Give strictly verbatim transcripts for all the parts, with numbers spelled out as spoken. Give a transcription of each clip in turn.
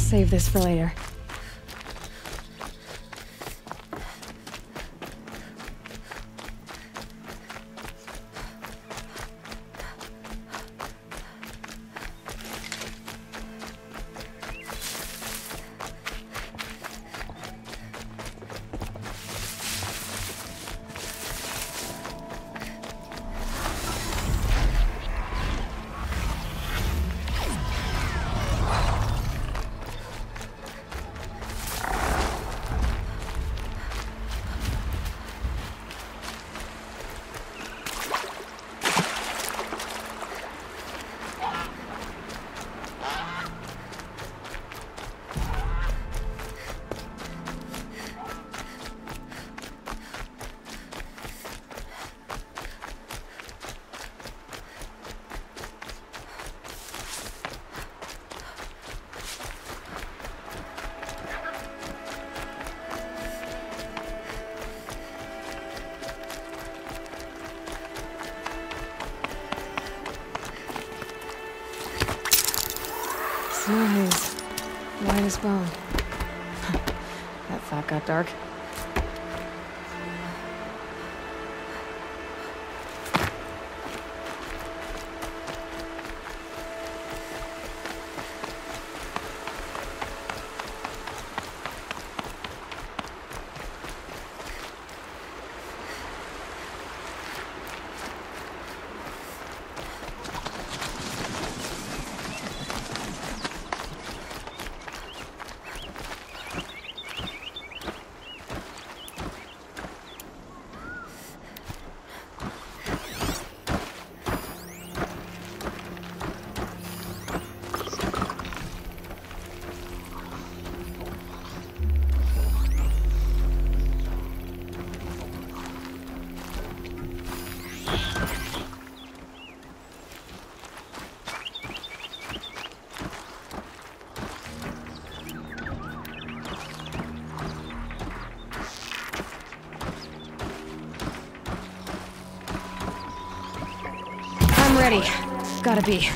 save this for later. Snow haze. White as bone. That thought got dark. I'm ready. Gotta be.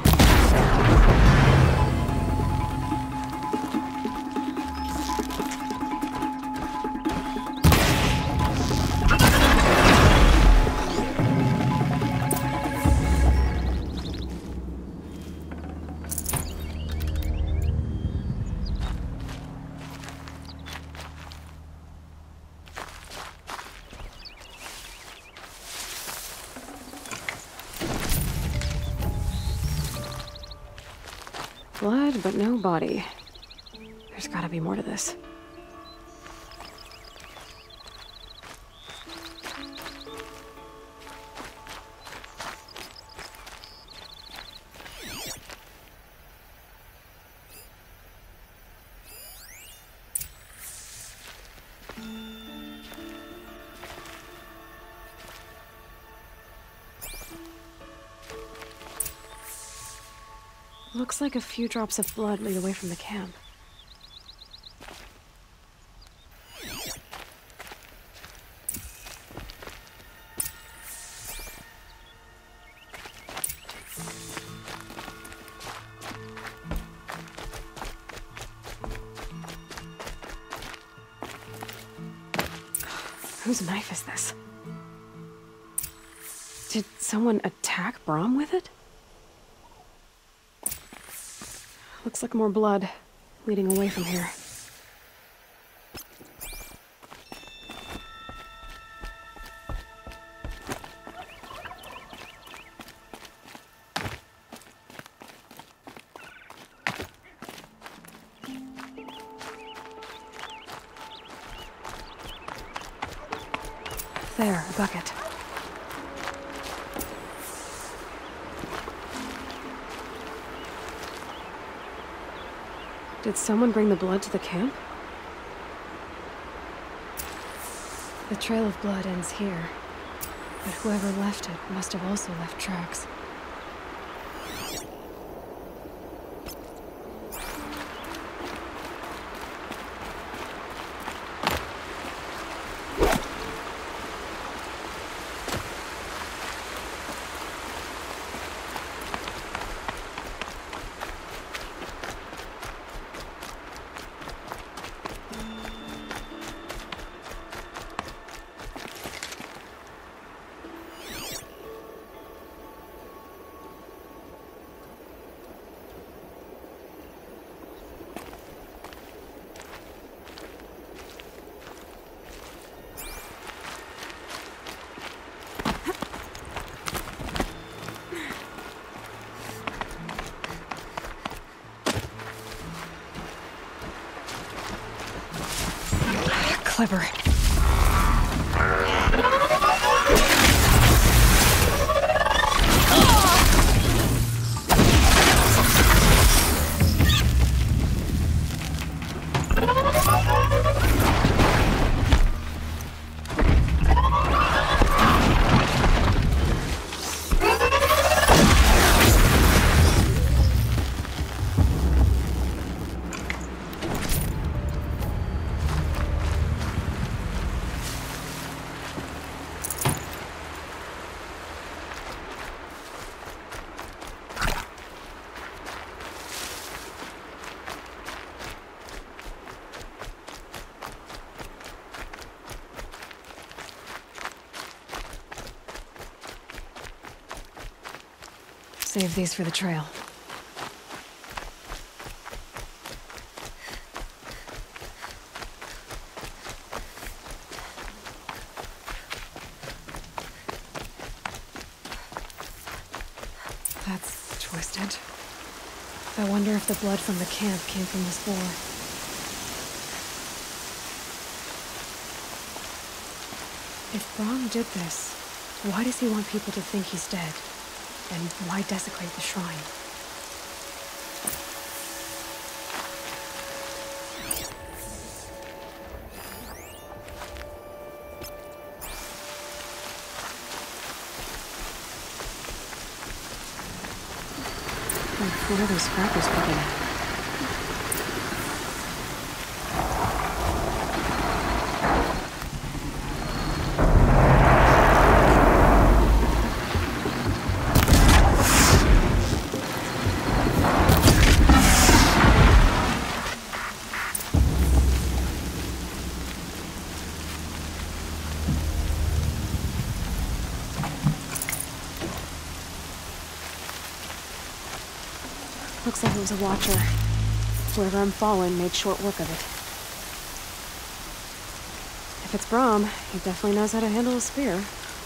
Blood, but no body. There's gotta be more to this. Looks like a few drops of blood lead away from the camp. Whose knife is this? Did someone attack Brom with it? Looks like more blood leading away from here. There, a bucket. Did someone bring the blood to the camp? The trail of blood ends here, but whoever left it must have also left tracks. Clever. Save these for the trail. That's twisted. I wonder if the blood from the camp came from this boar. If Braum did this, why does he want people to think he's dead? And why desecrate the shrine? What are those scrappers cooking at? Looks like it was a watcher. Whoever I'm following made short work of it. If it's Braum, he definitely knows how to handle a spear.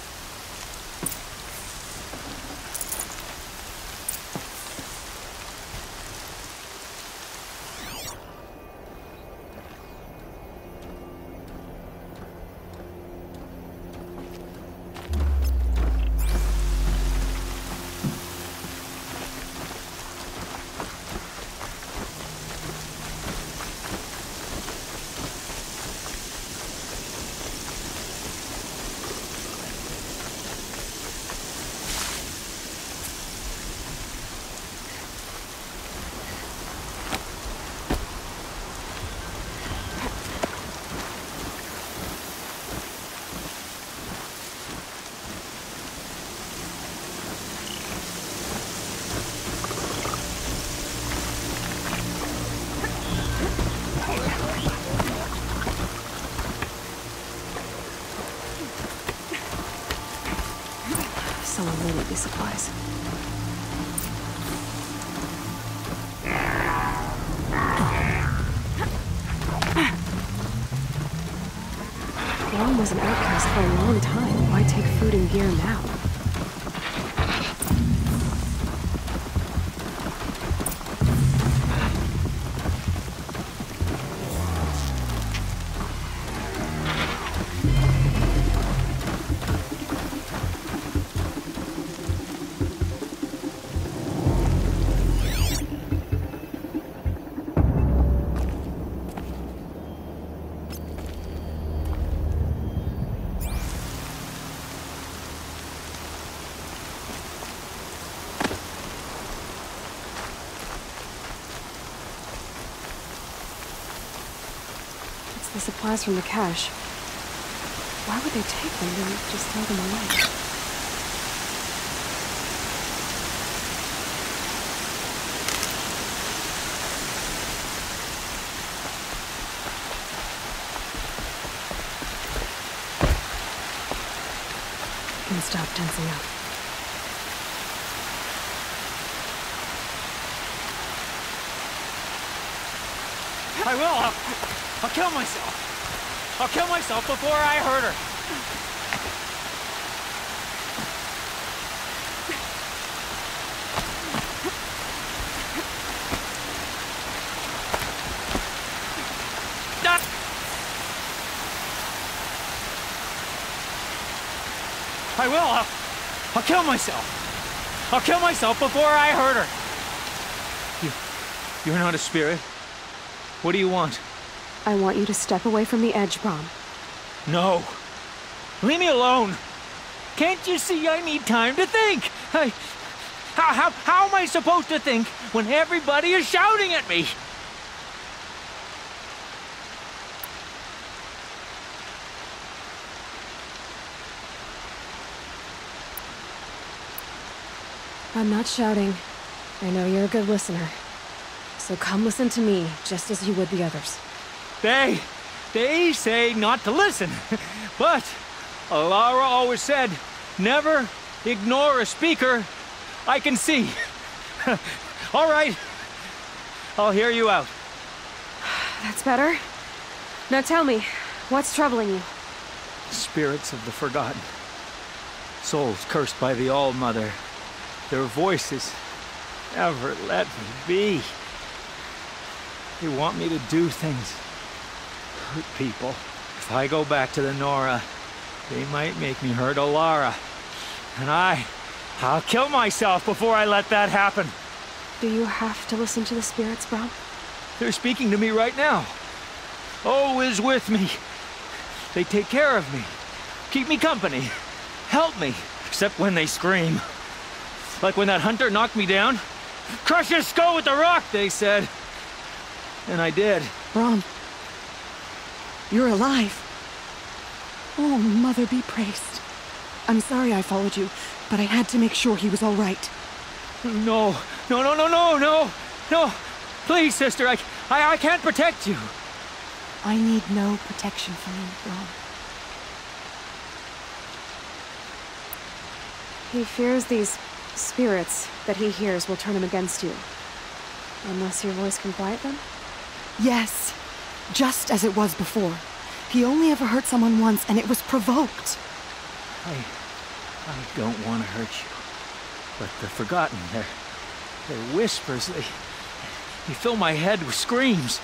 Someone may need these supplies. Braum was an outcast for a long time. Why take food and gear now? The supplies from the cache. Why would they take them and just throw them away? I can stop tensing up. I will! I'll, I'll kill myself! I'll kill myself before I hurt her! I will. I'll, I'll kill myself. I'll kill myself before I hurt her. You, you're not a spirit. What do you want? I want you to step away from the edge, Brom. No. Leave me alone. Can't you see I need time to think? I, how, how, how am I supposed to think when everybody is shouting at me? I'm not shouting. I know you're a good listener. So come listen to me, just as you would the others. They, they say not to listen. But Alara always said, never ignore a speaker I can see. All right, I'll hear you out. That's better. Now tell me, what's troubling you? Spirits of the forgotten. Souls cursed by the All-Mother. Their voices never let me be. They want me to do things. Hurt people. If I go back to the Nora, they might make me hurt Alara. And I... I'll kill myself before I let that happen. Do you have to listen to the spirits, Brom? They're speaking to me right now. O is with me. They take care of me. Keep me company. Help me. Except when they scream. Like when that hunter knocked me down. Crush his skull with the rock, they said. And I did. Brom. You're alive. Oh, Mother be praised. I'm sorry I followed you, but I had to make sure he was all right. No. No, no, no, no, no. No. Please, sister, I, I, I can't protect you. I need no protection from you, Brom. He fears these spirits that he hears will turn him against you. Unless your voice can quiet them? Yes. Just as it was before. He only ever hurt someone once, and it was provoked. I... I don't want to hurt you. But the Forgotten, their... their whispers, they... they fill my head with screams.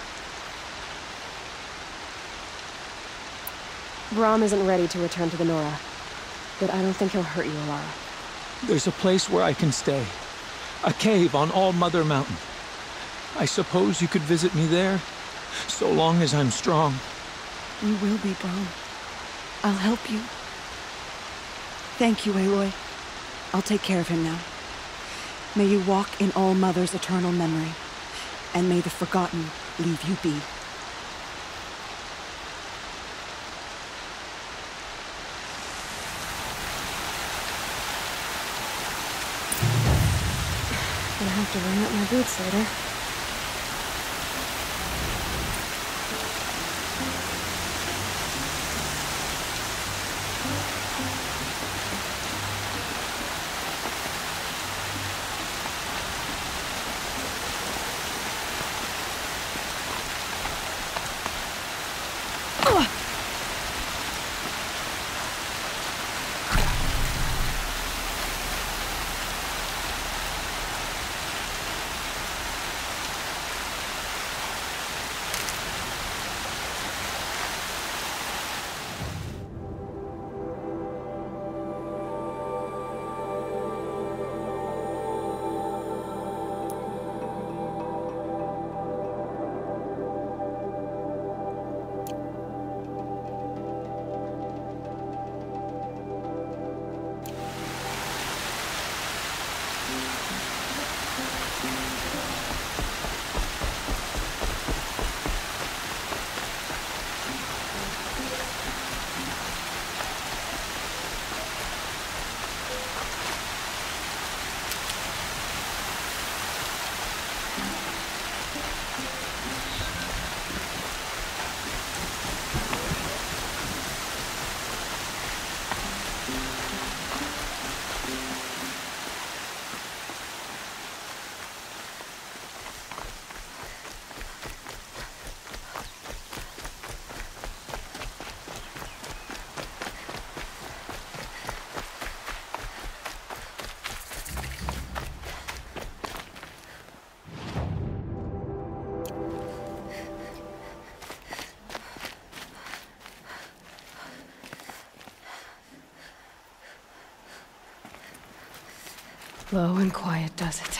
Brom isn't ready to return to the Nora. But I don't think he'll hurt you, Alara. There's a place where I can stay. A cave on All-Mother Mountain. I suppose you could visit me there, so long as I'm strong. You will be, Brom. I'll help you. Thank you, Aloy. I'll take care of him now. May you walk in All-Mother's eternal memory, and may the Forgotten leave you be. Gonna have to bring up my boots later. Slow and quiet does it.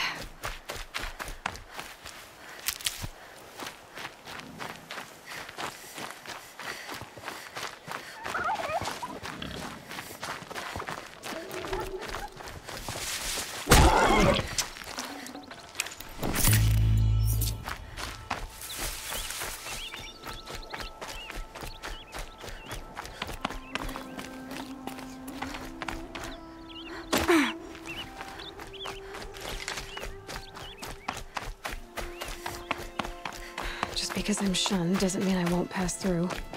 Just because I'm shunned doesn't mean I won't pass through.